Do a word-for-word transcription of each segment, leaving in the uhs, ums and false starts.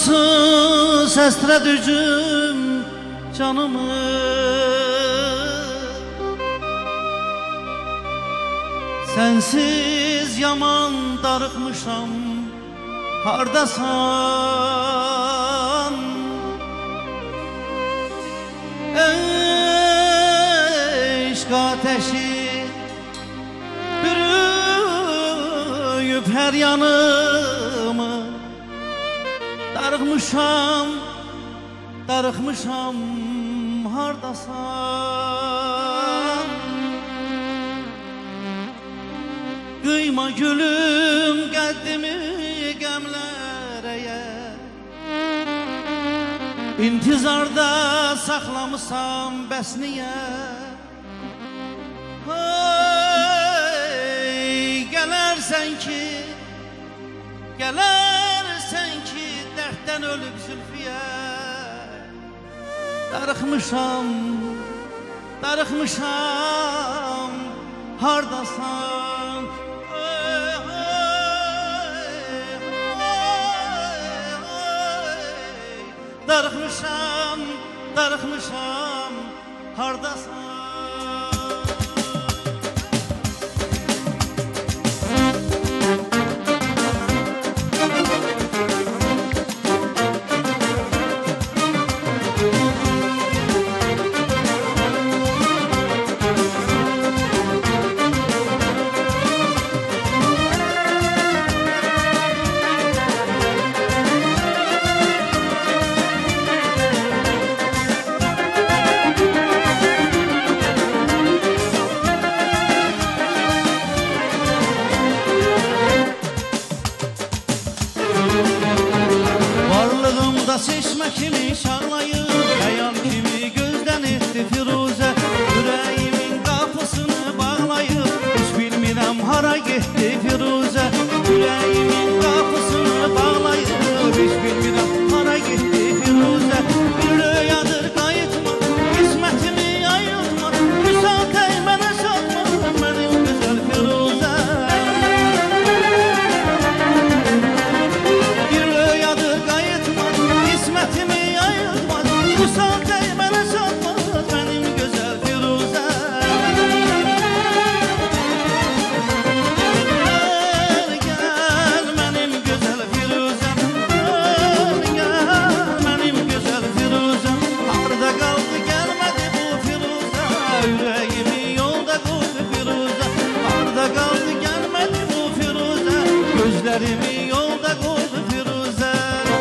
Cansız əsrədücüm canımı, sensiz yaman darıqmışam, hardasan? Eşq ateşi bürüyüb hər yanımı, darıqmışam, darıqmışam, hardasan? Qıyma gülüm qəddimi qəmlərəyə, İntizarda saxlamışam bəs niyə? Hey, gələrsən ki, gələrsən ki, dərddən ölüb zülfiyə. Darıxmışam, darıxmışam, hardasan? Darıxmışam, darıxmışam, hardasan? Seçme kimi şarlayıp, yayan kimi gözden etdi Firuzə. Yüreğimin kapısını bağlayıp, hiç bilmirəm hara gitti Firuzə. Yüreğimin kapısını bağlayıp, hiç bilmirəm hara gitti Firuzə. Bir rüyadır qayıtma, qismətimi ayırtma, güzel teymene satma, benim güzel Firuzə. Bir rüyadır qayıtma, qismətimi ayırtma, güzel teymene satma, benim güzel Firuzə. Gel, gel benim güzel Firuzəm, gel, gel benim güzel Firuzəm. Harda qaldı gəlmədi bu Firuzə, yüreğimi yolda qoydu Firuzə. Harda qaldı gəlmədi bu Firuzə, gözlərimi yolda qoydu Firuzə.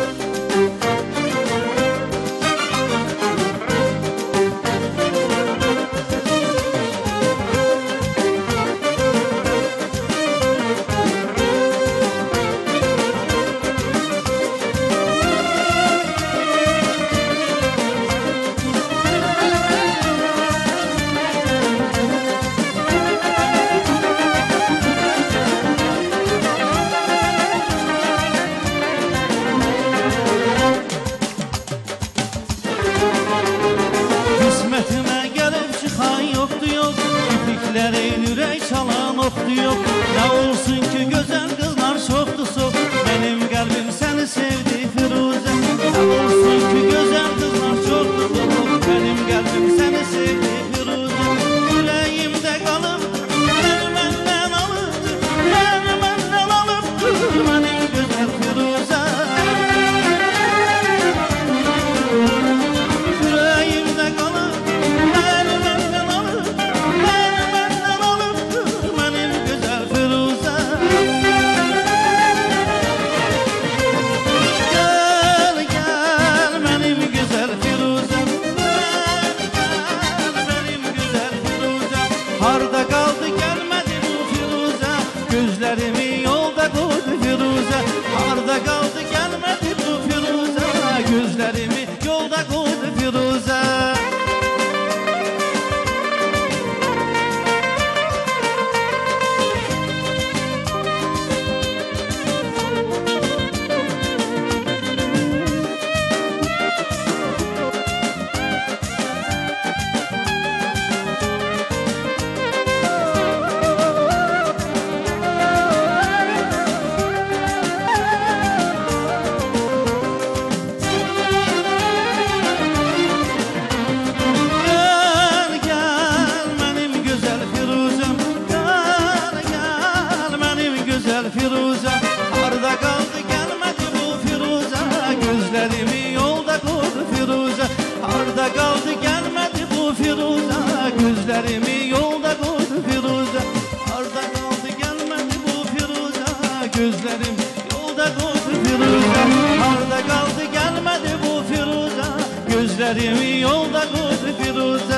Qismətimə gəlib çıxan yoxdur yox, itiklərin ürək çalan oxdur yox. Nə olsun ki gözəl qızlar çoxdur çox, mənim qəlbim səni sevdi Firuzə. Nə olsun ki gözəl qızlar çoxdur çox, mənim qəlbim səni sevdi Firuzə. Ürəyimdə qalıbdır, məni məndən alıbdır, məni məndən alıbdır, mənim gözəl Firuzə. Ürəyimdə qalıbdır, məni məndən alıbdır, məni məndən alıbdır, mənim gözəl Firuzə. Gəl, gəl mənim gözəl Firuzəm, gəl, gəl mənim gözəl Firuzəm. Harda qaldı gəlmədi bu Firuzə, gözlərimi yolda qoydu Firuzə. Harda qaldı gəlmədi bu Firuzə, gözlərimi yolda qoydu Firuzə. Harda qaldı gəlmədi bu Firuzə, gözlərimi yolda qoydu Firuzə. Harda qaldı gəlmədi bu Firuzə, gözlərim yolda qoydu Firuzə. Harda qaldı gəlmədi bu Firuzə, gözlərimi yolda qoydu Firuzə.